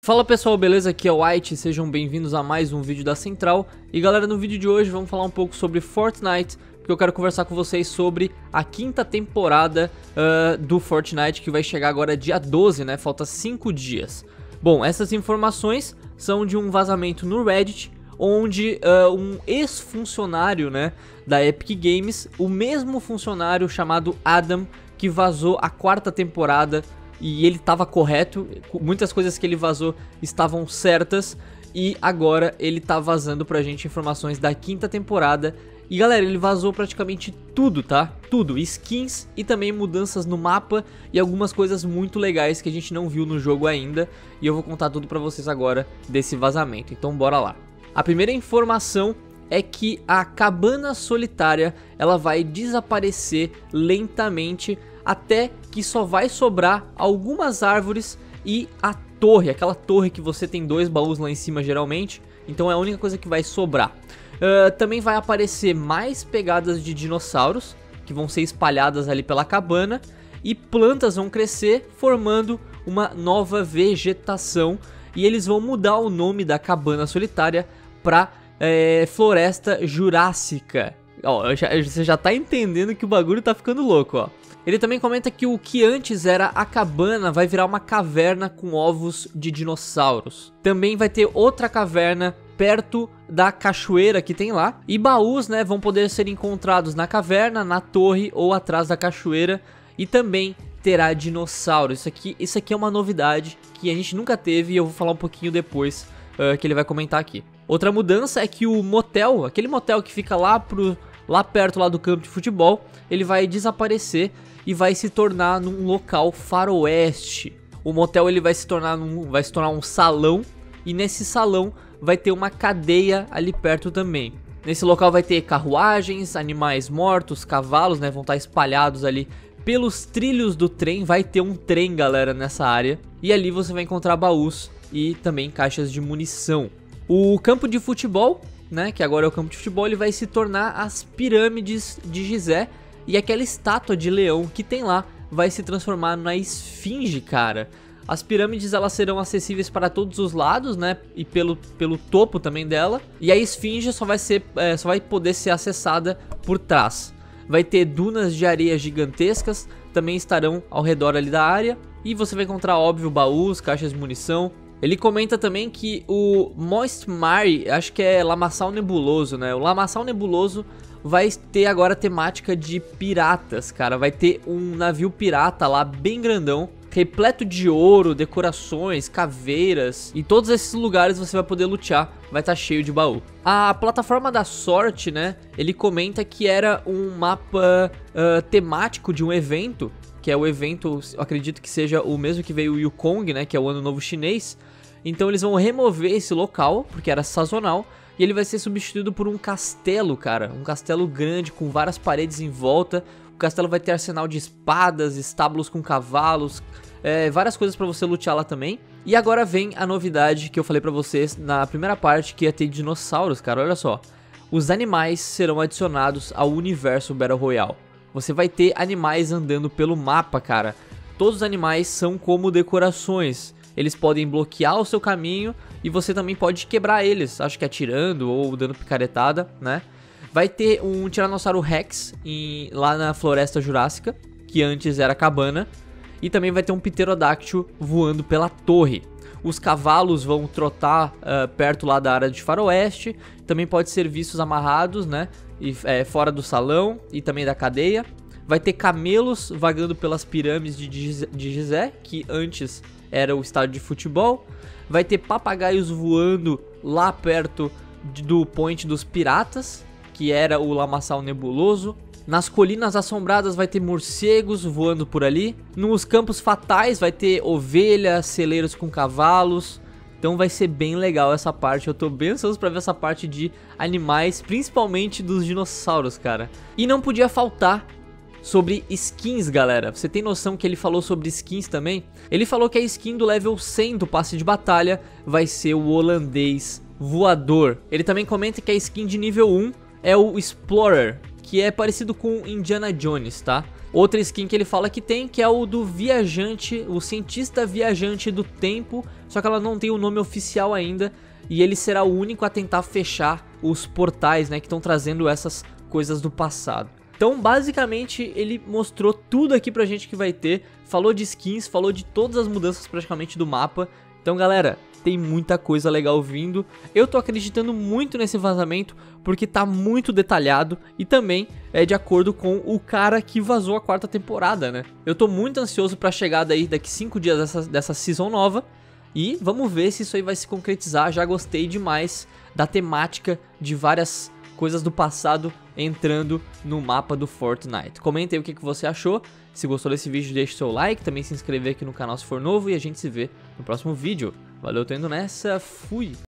Fala pessoal, beleza? Aqui é o White, sejam bem-vindos a mais um vídeo da Central. E galera, no vídeo de hoje vamos falar um pouco sobre Fortnite, porque eu quero conversar com vocês sobre a quinta temporada do Fortnite, que vai chegar agora dia 12, né? Falta 5 dias. Bom, essas informações são de um vazamento no Reddit, onde um ex-funcionário, né, da Epic Games, o mesmo funcionário chamado Adam, que vazou a quarta temporada, e ele estava correto, muitas coisas que ele vazou estavam certas, e agora ele tá vazando pra gente informações da quinta temporada. E galera, ele vazou praticamente tudo, tá? Tudo, skins e também mudanças no mapa e algumas coisas muito legais que a gente não viu no jogo ainda, e eu vou contar tudo pra vocês agora desse vazamento, então bora lá. A primeira informação é que a cabana solitária, ela vai desaparecer lentamente até que só vai sobrar algumas árvores e a torre, aquela torre que você tem dois baús lá em cima geralmente, então é a única coisa que vai sobrar. Também vai aparecer mais pegadas de dinossauros que vão ser espalhadas ali pela cabana, e plantas vão crescer formando uma nova vegetação, e eles vão mudar o nome da cabana solitária para Floresta Jurássica. Ó, você já tá entendendo que o bagulho tá ficando louco, ó. Ele também comenta que o que antes era a cabana vai virar uma caverna com ovos de dinossauros. Também vai ter outra caverna perto da cachoeira que tem lá. E baús, né, vão poder ser encontrados na caverna, na torre ou atrás da cachoeira. E também terá dinossauros. Isso aqui é uma novidade que a gente nunca teve, e eu vou falar um pouquinho depois que ele vai comentar aqui. Outra mudança é que o motel, aquele motel que fica lá perto lá do campo de futebol, ele vai desaparecer e vai se tornar num local faroeste. O motel ele vai se tornar um salão, e nesse salão vai ter uma cadeia ali perto também. Nesse local vai ter carruagens, animais mortos, cavalos, né, vão estar espalhados ali pelos trilhos do trem. Vai ter um trem, galera, nessa área, e ali você vai encontrar baús e também caixas de munição. O campo de futebol, né, que agora é o campo de futebol, ele vai se tornar as pirâmides de Gizé, e aquela estátua de leão que tem lá vai se transformar na esfinge, cara. As pirâmides elas serão acessíveis para todos os lados, né, e pelo topo também dela, e a esfinge só vai poder ser acessada por trás. Vai ter dunas de areia gigantescas, também estarão ao redor ali da área, e você vai encontrar, óbvio, baús, caixas de munição. Ele comenta também que o Moist Mare, acho que é lamaçal nebuloso, né? O lamaçal nebuloso vai ter agora temática de piratas, cara. Vai ter um navio pirata lá, bem grandão, repleto de ouro, decorações, caveiras. E todos esses lugares você vai poder lutear, vai estar cheio de baú. A plataforma da sorte, né? Ele comenta que era um mapa temático de um evento, que é o evento, eu acredito que seja o mesmo que veio o Yukong, né, que é o Ano Novo Chinês. Então eles vão remover esse local, porque era sazonal, e ele vai ser substituído por um castelo, cara. Um castelo grande, com várias paredes em volta. O castelo vai ter arsenal de espadas, estábulos com cavalos, várias coisas pra você lutear lá também. E agora vem a novidade que eu falei pra vocês na primeira parte, que ia ter dinossauros, cara, olha só. Os animais serão adicionados ao universo Battle Royale. Você vai ter animais andando pelo mapa, cara. Todos os animais são como decorações. Eles podem bloquear o seu caminho e você também pode quebrar eles, acho que atirando ou dando picaretada, né? Vai ter um Tiranossauro Rex lá na Floresta Jurássica, que antes era cabana. E também vai ter um Pterodáctilo voando pela torre. Os cavalos vão trotar perto lá da área de faroeste. Também pode ser vistos amarrados, né? E fora do salão e também da cadeia. Vai ter camelos vagando pelas pirâmides de Gizé, que antes era o estádio de futebol. Vai ter papagaios voando lá perto do Point dos Piratas, que era o lamaçal nebuloso. Nas colinas assombradas vai ter morcegos voando por ali. Nos campos fatais vai ter ovelhas, celeiros com cavalos. Então vai ser bem legal essa parte. Eu tô bem ansioso pra ver essa parte de animais, principalmente dos dinossauros, cara. E não podia faltar sobre skins, galera. Você tem noção que ele falou sobre skins também? Ele falou que a skin do level 100 do passe de batalha vai ser o holandês voador. Ele também comenta que a skin de nível 1 é o Explorer, que é parecido com Indiana Jones, tá? outra skin que ele fala que tem, que é o do viajante, o cientista viajante do tempo, só que ela não tem o nome oficial ainda, e ele será o único a tentar fechar os portais, né, que estão trazendo essas coisas do passado. Então, basicamente, ele mostrou tudo aqui pra gente que vai ter, falou de skins, falou de todas as mudanças praticamente do mapa. Então, galera, tem muita coisa legal vindo. Eu tô acreditando muito nesse vazamento, porque tá muito detalhado e também é de acordo com o cara que vazou a 4ª temporada, né? Eu tô muito ansioso pra chegada aí daqui 5 dias dessa season nova. E vamos ver se isso aí vai se concretizar. Já gostei demais da temática de várias coisas do passado entrando no mapa do Fortnite. Comenta aí o que você achou. Se gostou desse vídeo, deixe seu like. Também se inscrever aqui no canal se for novo. E a gente se vê no próximo vídeo. Valeu, tô indo nessa. Fui!